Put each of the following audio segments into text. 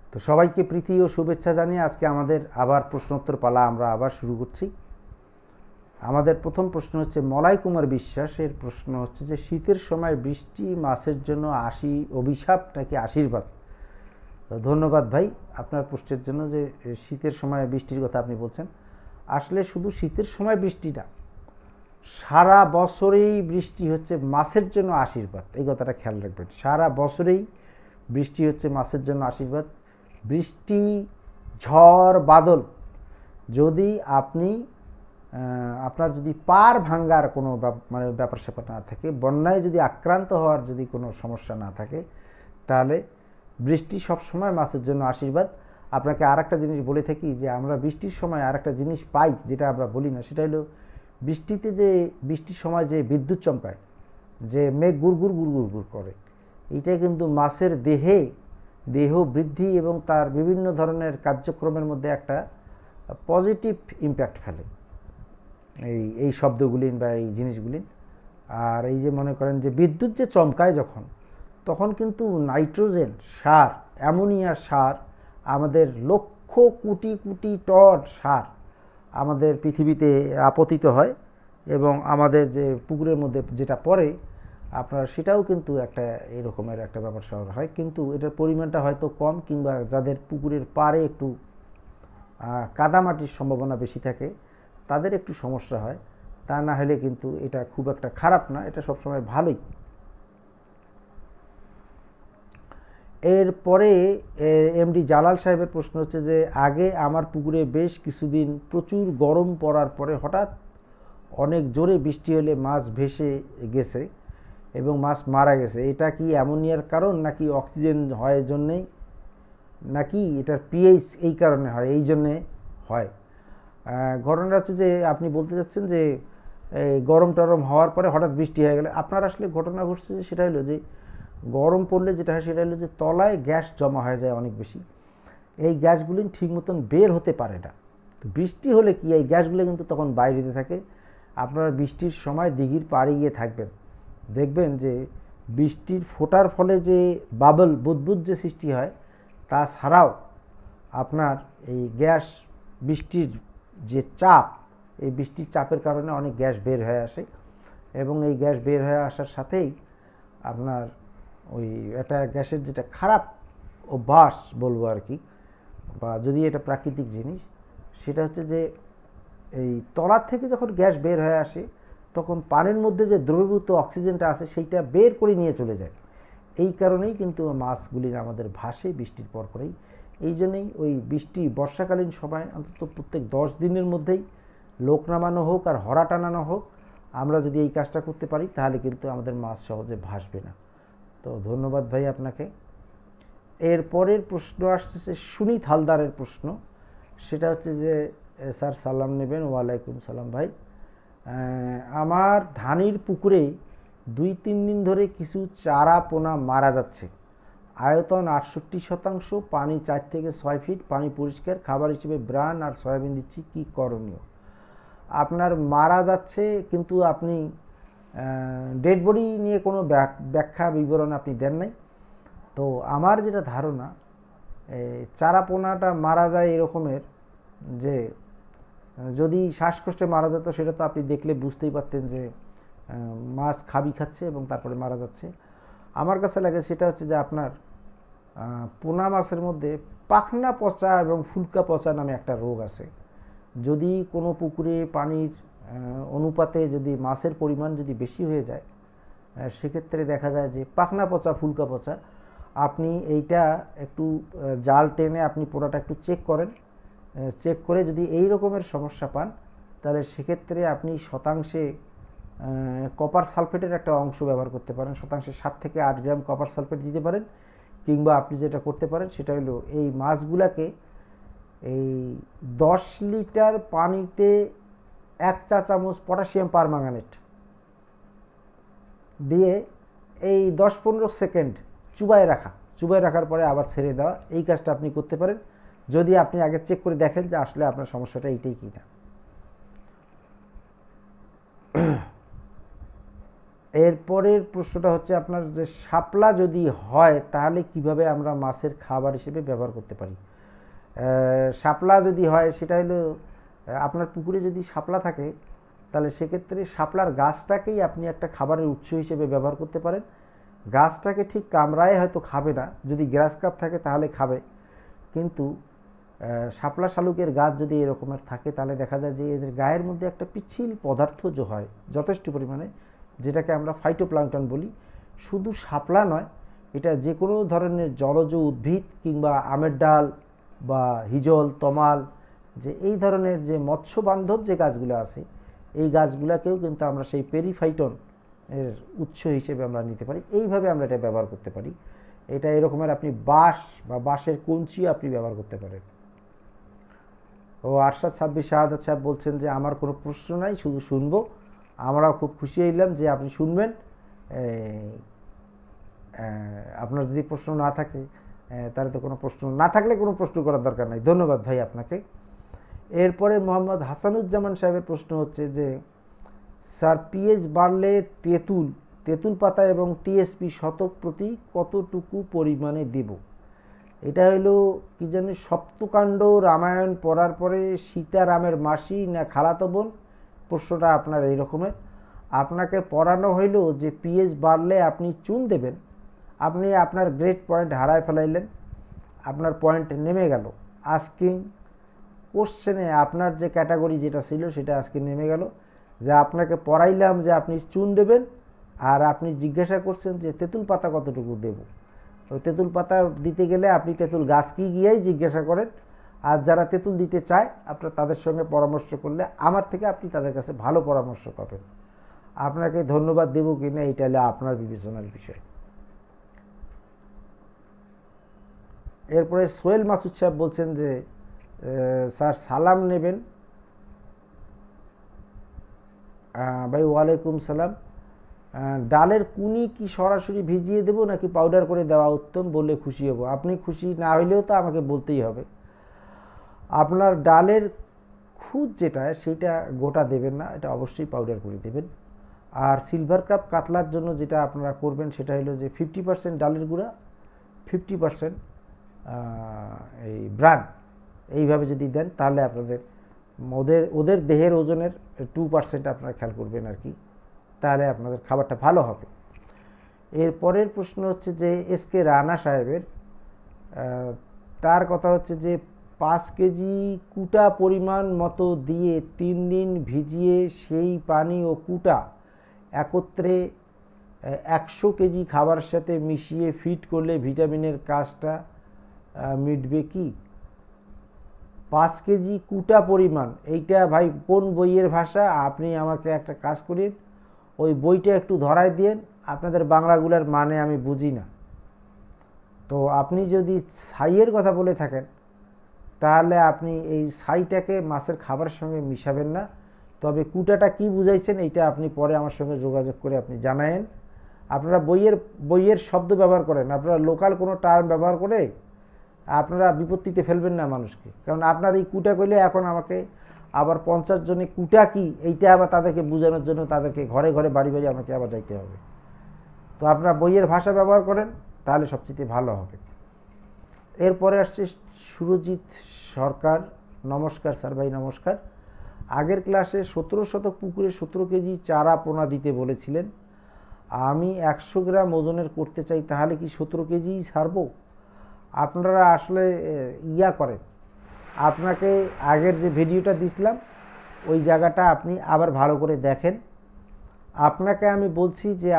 তো সবাইকে প্রীতি ও শুভেচ্ছা জানিয়ে আজকে আমাদের আবার প্রশ্নোত্তর পালা আমরা আবার শুরু করছি। আমাদের প্রথম প্রশ্ন হচ্ছে মলয় কুমার বিশ্বাসের প্রশ্ন হচ্ছে যে শীতের সময় বৃষ্টি মাছের জন্য অভিশাপ নাকি আশীর্বাদ। ধন্যবাদ ভাই আপনার প্রশ্নের জন্য, যে শীতের সময় বৃষ্টির কথা আপনি বলছেন। আসলে শুধু শীতের সময় বৃষ্টি না, সারা বছরেই বৃষ্টি হচ্ছে মাছের জন্য আশীর্বাদ। এই কথাটা খেয়াল রাখবেন, সারা বছরেই বৃষ্টি হচ্ছে মাছের জন্য আশীর্বাদ। বৃষ্টি, ঝড়, বাদল যদি আপনার যদি পাড় ভাঙ্গার কোনো মানে ব্যাপার স্যাপার না থাকে, বন্যায় যদি আক্রান্ত হওয়ার যদি কোনো সমস্যা না থাকে, তাহলে বৃষ্টি সবসময় মাছের জন্য আশীর্বাদ। আপনাকে আর একটা জিনিস বলে থাকি যে আমরা বৃষ্টির সময় আর একটা জিনিস পাই যেটা আমরা বলি না, সেটা হলো বৃষ্টির সময় যে বিদ্যুৎ চমকায়, যে মেঘ গুড়গুড় গুড়গুড় গুড় করে, এইটা কিন্তু মাছের দেহ বৃদ্ধি এবং তার বিভিন্ন ধরনের কার্যক্রমের মধ্যে একটা পজিটিভ ইম্প্যাক্ট ফেলে এই শব্দগুলি বা এই জিনিসগুলি। আর এই যে মনে করেন যে বিদ্যুৎ যে চমকায় তখন কিন্তু নাইট্রোজেন সার, অ্যামোনিয়া সার, আমাদের লক্ষ কোটি কোটি টন সার আমাদের পৃথিবীতে আপতিত হয় এবং আমাদের যে পুকুরের মধ্যে যেটা পড়ে আপনার সেটাও কিন্তু একটা এরকমের একটা ব্যাপার স্যাপার হয়, কিন্তু এটার পরিমাণটা হয়তো কম, কিংবা যাদের পুকুরের পাড়ে একটু কাদামাটির সম্ভাবনা বেশি থাকে তাদের একটু সমস্যা হয়। তা না হলে কিন্তু এটা খুব একটা খারাপ না, এটা সবসময় ভালোই। এরপরে এমডি জালাল সাহেবের প্রশ্ন হচ্ছে যে আগে আমার পুকুরে বেশ কিছুদিন প্রচুর গরম পড়ার পরে হঠাৎ অনেক জোরে বৃষ্টি হলে মাছ ভেসে গেছে এবং মাছ মারা গেছে। এটা কি অ্যামোনিয়ার কারণ নাকি অক্সিজেন হয় জন্যেই, নাকি এটার পিএইচ এই কারণে হয়, এই জন্যে হয়? ঘটনাটা হচ্ছে যে আপনি বলতে চাচ্ছেন যে গরম টরম হওয়ার পরে হঠাৎ বৃষ্টি হয়ে গেলে আপনার আসলে ঘটনা ঘটছে যে সেটা হলো যে গরম পড়লে যেটা হয় সেটা হলো যে তলায় গ্যাস জমা হয়ে যায় অনেক বেশি, এই গ্যাসগুলি ঠিক মতন বের হতে পারে না। তো বৃষ্টি হলে কি এই গ্যাসগুলো কিন্তু তখন বাইরেতে থাকে। আপনারা বৃষ্টির সময় দিঘির পাড়ে গিয়ে থাকবেন, দেখবেন যে বৃষ্টির ফোটার ফলে যে বাবল বুদবুদ যে সৃষ্টি হয় তাছাড়াও আপনার এই গ্যাস, বৃষ্টির যে চাপ, এই বৃষ্টির চাপের কারণে অনেক গ্যাস বের হয়ে আসে এবং এই গ্যাস বের হয়ে আসার সাথেই আপনার ওই এটা গ্যাসের যেটা খারাপ অভ্যাস বলবো আর কি, বা যদি এটা প্রাকৃতিক জিনিস, সেটা হচ্ছে যে এই তলার থেকে যখন গ্যাস বের হয়ে আসে তখন পানির মধ্যে যে দ্রবীভূত অক্সিজেনটা আছে সেইটা বের করে নিয়ে চলে যায়। এই কারণেই কিন্তু মাছগুলি আমাদের ভাসে বৃষ্টির পর পরেই। এই জন্যই ওই বৃষ্টি বর্ষাকালীন সময় অন্তত প্রত্যেক 10 দিনের মধ্যেই লোক নামানো হোক আর হরা টানানো হোক, আমরা যদি এই কাজটা করতে পারি তাহলে কিন্তু আমাদের মাছ সহজে ভাসবে না। তো ধন্যবাদ ভাই আপনাকে। এর পরের প্রশ্ন আসতেছে সুনীত হালদারের প্রশ্ন, সেটা হচ্ছে যে স্যার সালাম নেবেন। ওয়ালাইকুম সালাম ভাই। আমার ধানের পুকুরে 2-3 দিন ধরে কিছু চারা পোনা মারা যাচ্ছে, আয়তন 68%, পানি 4 থেকে 6 ফিট, পানি পরিষ্কার, খাবার হিসেবে ব্রান আর সয়াবিন দিচ্ছি, কি করণীয়? আপনার মারা যাচ্ছে কিন্তু আপনি ডেড বডি নিয়ে কোনো ব্যাখ্যা বিবরণ আপনি দেন নাই। তো আমার যেটা ধারণা, চারা পোনাটা মারা যায় এরকমের যে যদি শ্বাসকষ্টে মারা যেত সেটা তো আপনি দেখলে বুঝতেই পারতেন যে মাছ খাচ্ছে এবং তারপরে মারা যাচ্ছে। আমার কাছে লাগে সেটা হচ্ছে যে আপনার পোনা মাছের মধ্যে পাখনা পচা এবং ফুলকা পচা নামে একটা রোগ আছে। যদি কোনো পুকুরে পানির অনুপাতে যদি মাছের পরিমাণ যদি বেশি হয়ে যায়, সেক্ষেত্রে দেখা যায় যে পাখনা পচা, ফুলকা পচা। আপনি এইটা একটু জাল টেনে আপনি পোনাটা একটু চেক করেন, চেক করে যদি এই রকমের সমস্যা পান তাহলে সেক্ষেত্রে আপনি শতাংশে কপার সালফেটের একটা অংশ ব্যবহার করতে পারেন, শতাংশে 7 থেকে 8 গ্রাম কপার সালফেট দিতে পারেন। কিংবা আপনি যেটা করতে পারেন সেটা হলো এই মাছগুলাকে এই 10 লিটার পানিতে 1 চা চামচ পটাশিয়াম পারম্যাঙ্গানেট দিয়ে এই 10-15 সেকেন্ড চুবায় রাখার পরে আবার ছেড়ে দেওয়া, এই কাজটা আপনি করতে পারেন যদি আপনি আগে চেক করে দেখেন যে আসলে আপনার সমস্যাটা এইটাই কিনা। এরপরের প্রশ্নটা হচ্ছে আপনার যে শাপলা যদি হয় তাহলে কিভাবে আমরা মাছের খাবার হিসেবে ব্যবহার করতে পারি। শাপলা যদি হয় সেটা হলো আপনার পুকুরে যদি শাপলা থাকে তাহলে সেক্ষেত্রে শাপলার গাছটাকেই আপনি একটা খাবারের উৎস হিসেবে ব্যবহার করতে পারেন। গাছটাকে ঠিক কামড়ায় হয়তো খাবে না, যদি গ্রাস কাপ থাকে তাহলে খাবে, কিন্তু শাপলা শালুকের গাছ যদি এরকমের থাকে তাহলে দেখা যায় যে এদের গায়ের মধ্যে একটা পিচ্ছিল পদার্থ যে হয় যথেষ্ট পরিমাণে, যেটাকে আমরা ফাইটোপ্লাঙ্কটন বলি। শুধু শাপলা নয়, এটা যে কোনো ধরনের জলজ উদ্ভিদ কিংবা আমের ডাল বা হিজল তমাল, যে এই ধরনের যে মৎস্য বান্ধব যে গাছগুলো আছে এই গাছগুলোকেও কিন্তু আমরা সেই পেরিফাইটন এর উৎস হিসেবে আমরা নিতে পারি। এইভাবে আমরা এটা ব্যবহার করতে পারি। এটা এরকমের আপনি বাঁশ বা বাঁশের কঞ্চি আপনি ব্যবহার করতে পারেন। ও আরশাদ সাব্বির শাহাদাত সাহেব বলছেন যে আমার কোনো প্রশ্ন নাই, শুধু শুনবো। আমরাও খুব খুশি হইলাম যে আপনি শুনবেন। আপনার যদি প্রশ্ন না থাকে তাহলে তো কোনো প্রশ্ন না থাকলে কোনো প্রশ্ন করার দরকার নাই। ধন্যবাদ ভাই আপনাকে। এরপরে মোহাম্মদ হাসানুজ্জামান সাহেবের প্রশ্ন হচ্ছে যে স্যার পিএইচ বাড়লে তেঁতুল পাতা এবং টিএসপি শতক প্রতি কতটুকু পরিমাণে দেব? এটা হলো কি জানি সপ্তকাণ্ড রামায়ণ পড়ার পরে সীতারামের মাসি না খালাতো বোন, প্রশ্নটা আপনার এই রকমের। আপনাকে পড়ানো হইল যে পিএইচ বাড়লে আপনি চুন দেবেন, আপনি আপনার গ্রেড পয়েন্ট হারায় ফেলাইলেন, আপনার পয়েন্ট নেমে গেল। আস্কিং কোশ্চেনে আপনার যে ক্যাটাগরি যেটা ছিল সেটা আজকে নেমে গেল, যে আপনাকে পড়াইলাম যে আপনি চুন দেবেন আর আপনি জিজ্ঞাসা করছেন যে তেঁতুল পাতা কতটুকু দেব। ওই তেঁতুল পাতা দিতে গেলে আপনি তেঁতুল গাছ কি গিয়েই জিজ্ঞাসা করেন, আর যারা তেঁতুল দিতে চায় আপনার তাদের সঙ্গে পরামর্শ করলে আমার থেকে আপনি তাদের কাছে ভালো পরামর্শ পাবেন। আপনাকে ধন্যবাদ দেব কি না এটা হলো আপনার বিবেচনার বিষয়। এরপরে সোহেল মাসুদ সাহেব বলছেন যে স্যার সালাম নেবেন। ভাই ওয়ালাইকুম সালাম। ডালের কুনি কি সরাসরি ভিজিয়ে দেব নাকি পাউডার করে দেওয়া উত্তম, বলে খুশি হব। আপনি খুশি না হইলেও তো আমাকে বলতেই হবে। আপনার ডালের খুদ যেটা সেটা গোটা দেবেন না, এটা অবশ্যই পাউডার করে দেবেন। আর সিলভার কাপ কাতলার জন্য যেটা আপনারা করবেন সেটা হলো যে 50% ডালের গুঁড়া, 50% এই ব্রান, এইভাবে যদি দেন তাহলে আপনাদের ওদের দেহের ওজনের 2% আপনারা খেয়াল করবেন আর কি, তাহলে আপনাদের খাবারটা ভালো হবে। এর পরের প্রশ্ন হচ্ছে যে এসকে রানা সাহেবের, তার কথা হচ্ছে যে 5 কেজি কুটা পরিমাণ মতো দিয়ে 3 দিন ভিজিয়ে সেই পানি ও কুটা একত্রে 100 কেজি খাবারের সাথে মিশিয়ে ফিট করলে ভিটামিনের কাজটা মিটবে কি? 5 কেজি কুটা পরিমাণ, এইটা ভাই কোন বইয়ের ভাষা? আপনি আমাকে একটা কাজ করেন, ওই বইটা একটু ধরায় দিয়েন। আপনাদের বাংলাগুলোর মানে আমি বুঝি না। তো আপনি যদি ছাইয়ের কথা বলে থাকেন তাহলে আপনি এই ছাইটাকে মাছের খাবারের সঙ্গে মিশাবেন না। তবে কুটাটা কি বুঝাইছেন এইটা আপনি পরে আমার সঙ্গে যোগাযোগ করে আপনি জানায়েন। আপনারা বইয়ের শব্দ ব্যবহার করেন, আপনারা লোকাল কোনো টার্ম ব্যবহার করে আপনারা বিপত্তিতে ফেলবেন না মানুষকে। কারণ আপনার এই কুটা কইলে এখন আমাকে আবার 50 জনে কুটা কি এইটা আবার তাদেরকে বোঝানোর জন্য তাদেরকে ঘরে ঘরে বাড়ি বাড়ি আমাকে আবার যাইতে হবে। তো আপনারা বইয়ের ভাষা ব্যবহার করেন তাহলে সবচেয়ে ভালো হবে। এরপরে আসছে সুরজিৎ সরকার। নমস্কার স্যার। ভাই নমস্কার। আগের ক্লাসে 17 শতক পুকুরে 17 কেজি চারা পোনা দিতে বলেছিলেন। আমি 100 গ্রাম ওজনের করতে চাই, তাহলে কি 17 কেজিই ছাড়বো? আপনারা আসলে করেন, আপনাকে আগের যে ভিডিওটা দিছিলাম ওই জায়গাটা আপনি আবার ভালো করে দেখেন। আপনাকে আমি বলছি যে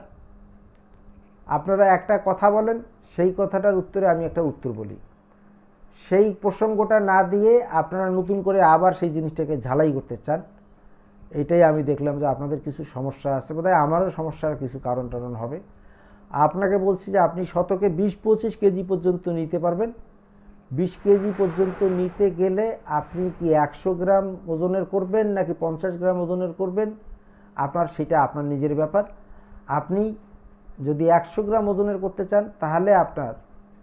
আপনারা একটা কথা বলেন, সেই কথাটার উত্তরে আমি একটা উত্তর বলি। সেই প্রসঙ্গটা না দিয়ে আপনারা নতুন করে আবার সেই জিনিসটাকে ঝালাই করতে চান। এইটাই আমি দেখলাম যে আপনাদের কিছু সমস্যা আছে, বোধহয় আমারও সমস্যার কিছু কারণ হবে। আপনাকে বলছি যে আপনি শতকে 20-25 কেজি পর্যন্ত নিতে পারবেন। 20 কেজি পর্যন্ত নিতে গেলে আপনি কি 100 গ্রাম ওজনের করবেন নাকি 50 গ্রাম ওজনের করবেন, সেটা আপনার নিজের ব্যাপার। আপনি যদি 100 গ্রাম ওজনের করতে চান তাহলে আপনার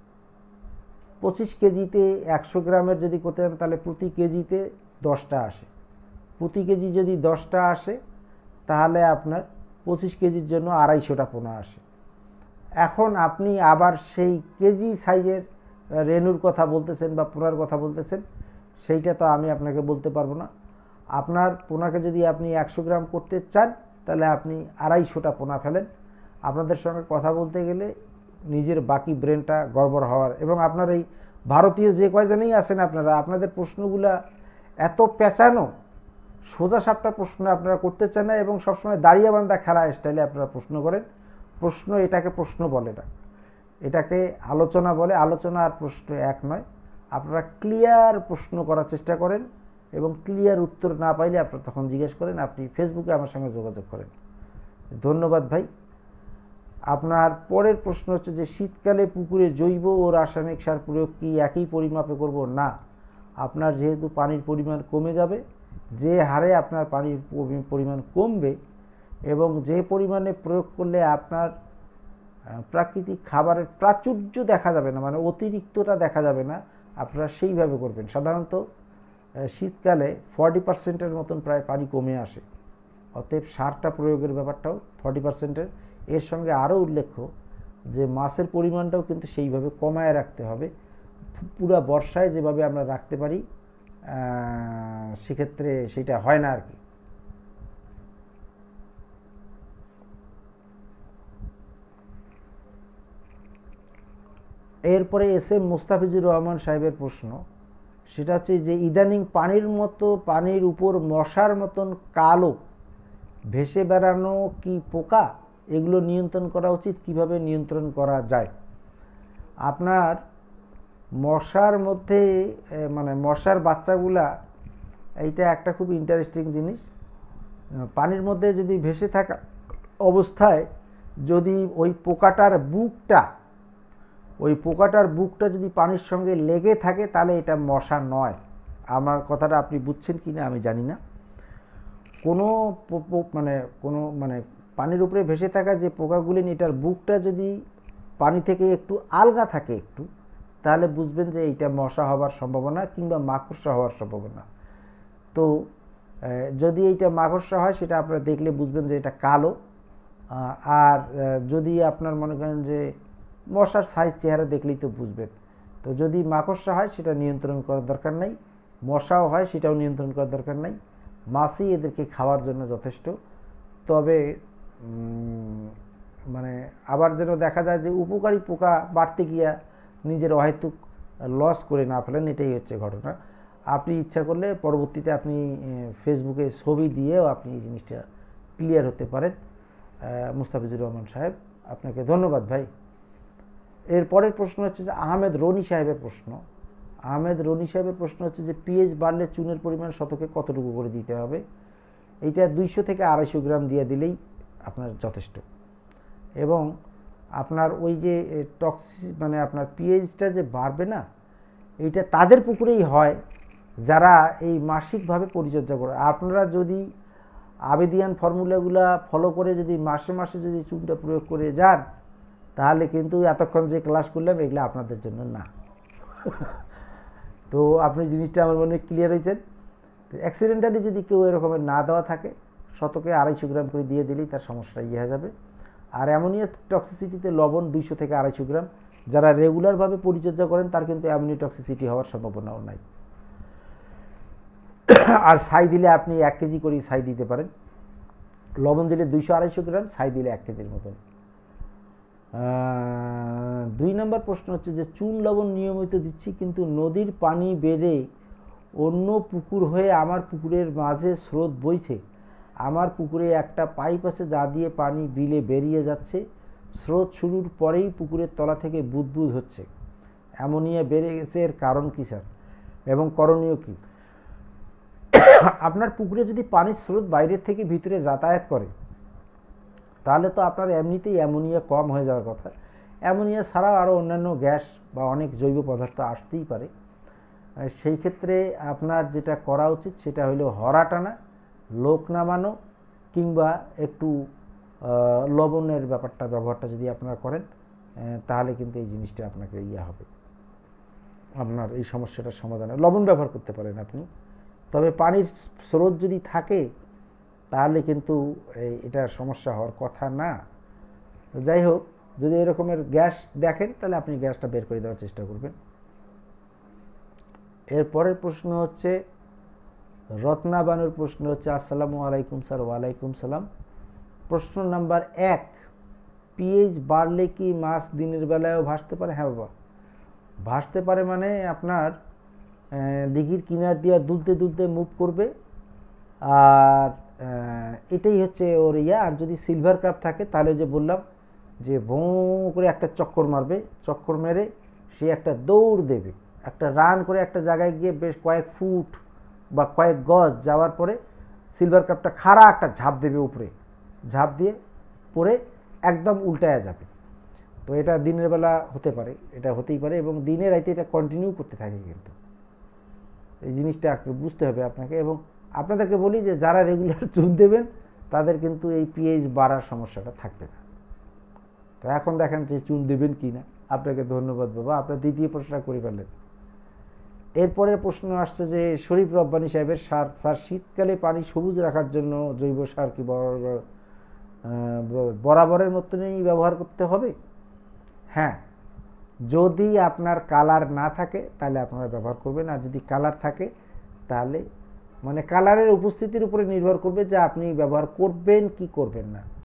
25 কেজিতে 100 গ্রামের যদি করতে চান তাহলে প্রতি কেজিতে 10টা আসে। প্রতি কেজি যদি 10টা আসে তাহলে আপনার 25 কেজির জন্য 250টা পোনা আসে। এখন আপনি আবার সেই কেজি সাইজের রেনুর কথা বলতেছেন বা পোনার কথা বলতেছেন, সেইটা তো আমি আপনাকে বলতে পারবো না। আপনার পোনাকে যদি আপনি 100 গ্রাম করতে চান তাহলে আপনি 250টা পোনা ফেলেন। আপনাদের সঙ্গে কথা বলতে গেলে নিজের বাকি ব্রেনটা গড়বড় হওয়ার, এবং আপনার এই ভারতীয় যে কয়জনেই আছেন আপনারা, আপনাদের প্রশ্নগুলা এত পেঁচানো, সোজা সাপটা প্রশ্ন আপনারা করতে চান না, এবং সবসময় দাঁড়িয়ে বান্ধা খেলা স্টাইলে আপনারা প্রশ্ন করেন। প্রশ্ন এটাকে প্রশ্ন বলে না, এটাকে আলোচনা বলে। আলোচনা আর প্রশ্ন এক নয়। আপনারা ক্লিয়ার প্রশ্ন করার চেষ্টা করেন, এবং ক্লিয়ার উত্তর না পাইলে আপনারা তখন জিজ্ঞেস করেন। আপনি ফেসবুকে আমার সঙ্গে যোগাযোগ করেন। ধন্যবাদ ভাই। আপনার পরের প্রশ্ন হচ্ছে যে শীতকালে পুকুরে জৈব ও রাসায়নিক সার প্রয়োগ কি একই পরিমাপে করব? না, আপনার যেহেতু পানির পরিমাণ কমে যাবে, যে হারে আপনার পানির পরিমাণ কমবে এবং যে পরিমাণে প্রয়োগ করলে আপনার প্রাকৃতিক খাবারের প্রাচুর্য দেখা যাবে না, মানে অতিরিক্তটা দেখা যাবে না, আপনারা সেইভাবে করবেন। সাধারণত শীতকালে 40%-এর মতন প্রায় পানি কমে আসে, অতএব সারটা প্রয়োগের ব্যাপারটাও 40%-এর। এর সঙ্গে আরও উল্লেখ্য যে মাছের পরিমাণটাও কিন্তু সেইভাবে কমায় রাখতে হবে। পুরা বর্ষায় যেভাবে আমরা রাখতে পারি সেক্ষেত্রে সেটা হয় না আর কি। এরপরে এম মুস্তাফিজুর রহমান সাহেবের প্রশ্ন, সেটা হচ্ছে যে ইদানিং পানির উপর মশার মতন কালো ভেসে বেড়ানো কি পোকা, এগুলো নিয়ন্ত্রণ করা উচিত, কিভাবে নিয়ন্ত্রণ করা যায়? আপনার মশার মধ্যে মানে মশার বাচ্চাগুলা, এইটা একটা খুব ইন্টারেস্টিং জিনিস। পানির মধ্যে যদি ভেসে থাকা অবস্থায় যদি ওই পোকাটার বুকটা যদি পানির সঙ্গে লেগে থাকে তাহলে এটা মশা নয়। আমার কথাটা আপনি বুঝছেন কি না আমি জানি না। কোনো পানির উপরে ভেসে থাকা যে পোকাগুলি, এটার বুকটা যদি পানি থেকে একটু আলগা থাকে তাহলে বুঝবেন যে এইটা মশা হওয়ার সম্ভাবনা কিংবা মাকড়সা হওয়ার সম্ভাবনা। তো যদি এইটা মাকড়সা হয় সেটা আপনারা দেখলে বুঝবেন যে এটা কালো। আর যদি আপনার মনে করেন যে মশার সাইজ চেহারা দেখলেই তো বুঝবেন। তো যদি মাকড়সা হয় সেটা নিয়ন্ত্রণ করার দরকার নাই, মশাও হয় সেটাও নিয়ন্ত্রণ করার দরকার নাই, মাছই এদেরকে খাওয়ার জন্য যথেষ্ট। তবে আবার যেন দেখা যায় যে উপকারী পোকা বাড়তে গিয়া নিজের অহেতুক লস করে না ফেলেন, এটাই হচ্ছে ঘটনা। আপনি ইচ্ছা করলে পরবর্তীতে আপনি ফেসবুকে ছবি দিয়েও আপনি এই জিনিসটা ক্লিয়ার হতে পারেন। মুস্তাফিজুর রহমান সাহেব, আপনাকে ধন্যবাদ ভাই। এর পরের প্রশ্ন হচ্ছে যে আহমেদ রনি সাহেবের প্রশ্ন হচ্ছে যে পিএইচ বাড়লে চুনের পরিমাণ শতকে কতটুকু করে দিতে হবে? এইটা 200 থেকে 250 গ্রাম দিয়ে দিলেই আপনার যথেষ্ট। এবং আপনার ওই যে আপনার পিএইচটা যে বাড়বে না, এইটা তাদের পুকুরেই হয় যারা এই মাসিকভাবে পরিচর্যা করে। আপনারা যদি আবেদিয়ান ফর্মুলাগুলা ফলো করে যদি মাসে মাসে যদি চুনটা প্রয়োগ করে যান, তাহলে কিন্তু এতক্ষণ যে ক্লাস করলাম এগুলো আপনাদের জন্য না। তো আপনি জিনিসটা আমার মনে ক্লিয়ার হয়েছেন। তো অ্যাক্সিডেন্টালি যদি কেউ এরকমের না দেওয়া থাকে, শতকে 250 গ্রাম করে দিয়ে দিলেই তার সমস্যাটা হয়ে যাবে। আর অ্যামোনিয়া টক্সিসিটিতে লবণ 200 থেকে 250 গ্রাম। যারা রেগুলারভাবে পরিচর্যা করেন তার কিন্তু অ্যামোনিয়া টক্সিসিটি হওয়ার সম্ভাবনাও নাই। আর ছাই দিলে আপনি 1 কেজি করে ছাই দিতে পারেন। লবণ দিলে 200-250 গ্রাম, ছাই দিলে 1 কেজির মতন। 2 নম্বর প্রশ্ন হচ্ছে যে চুন লবণ নিয়মিত দিচ্ছি, কিন্তু নদীর পানি বেড়ে অন্য পুকুর হয়ে আমার পুকুরের মাঝে স্রোত বইছে। আমার পুকুরে একটা পাইপ আছে যা দিয়ে পানি বিলে বেরিয়ে যাচ্ছে। স্রোত শুরুর পরেই পুকুরের তলা থেকে বুদবুদ হচ্ছে। অ্যামোনিয়া বেড়ে গেছে, এর কারণ কী স্যার এবং করণীয় কী? আপনার পুকুরে যদি পানির স্রোত বাইরের থেকে ভিতরে যাতায়াত করে তাহলে তো আপনার এমনিতেই অ্যামোনিয়া কম হয়ে যাওয়ার কথা। অ্যামোনিয়া ছাড়াও আরও অন্যান্য গ্যাস বা অনেক জৈব পদার্থ আসতেই পারে। সেই ক্ষেত্রে আপনার যেটা করা উচিত সেটা হলো হরা টানা, লোক নামানো, কিংবা একটু লবণের ব্যবহারটা যদি আপনারা করেন তাহলে কিন্তু এই জিনিসটা আপনাকে হবে, আপনার এই সমস্যাটার সমাধানে লবণ ব্যবহার করতে পারেন আপনি। তবে পানির স্রোত যদি থাকে তাহলে কিন্তু এটা সমস্যা হওয়ার কথা না। যাই হোক, যদি এরকমের গ্যাস দেখেন তাহলে আপনি গ্যাসটা বের করে দেওয়ার চেষ্টা করবেন। এরপরের প্রশ্ন হচ্ছে রত্না বানুর প্রশ্ন হচ্ছে, আসসালামু আলাইকুম স্যার। ওয়ালাইকুম সালাম। প্রশ্ন নাম্বার 1, পিএইচ বাড়লে কি মাছ দিনের বেলায়ও ভাসতে পারে? হ্যাঁ বাবা, ভাসতে পারে। মানে আপনার দিঘির কিনার দিয়ে দুলতে দুলতে মুভ করবে, আর এটাই হচ্ছে ওর ইয়া। আর যদি সিলভার ক্রাব থাকে তাহলে যে বললাম যে ভোঁ করে একটা চক্কর মারবে, চক্কর মেরে সে একটা দৌড় দেবে, একটা রান করে একটা জায়গায় গিয়ে বেশ কয়েক ফুট বা কয়েক গজ যাওয়ার পরে সিলভার ক্রাবটা খাড়া একটা ঝাঁপ দেবে উপরে, ঝাঁপ দিয়ে পরে একদম উল্টায়া যাবে। তো এটা দিনের বেলা হতে পারে, এটা হতেই পারে, এবং দিনে রাইতে এটা কন্টিনিউ করতে থাকে। কিন্তু এই জিনিসটা বুঝতে হবে আপনাকে। এবং আপনাদেরকে বলি যে যারা রেগুলার চুন দেবেন তাদের কিন্তু এই পিএইচ বাড়ার সমস্যাটা থাকবে না। তো এখন দেখেন যে চুন দেবেন কি না। আপনাকে ধন্যবাদ বাবা, আপনার দ্বিতীয় প্রশ্নটা করে ফেললেন। এরপরের প্রশ্ন আসছে যে শরীফ রব্বানী সাহেবের, স্যার শীতকালে পানি সবুজ রাখার জন্য জৈব সার কি বরাবরের মতনই ব্যবহার করতে হবে? হ্যাঁ, যদি আপনার কালার না থাকে তাহলে আপনারা ব্যবহার করবেন, আর যদি কালার থাকে তাহলে, মানে কালারের উপস্থিতির উপরে নির্ভর করবে যে আপনি ব্যবহার করবেন কি করবেন না।